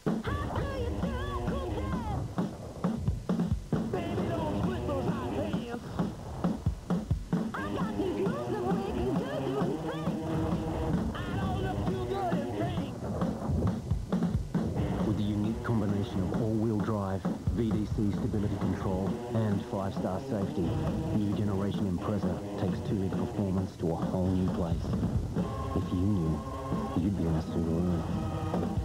With the unique combination of all-wheel drive, VDC stability control, and 5-star safety, new generation Impreza takes two-liter performance to a whole new place. If you knew, you'd be in a Subaru.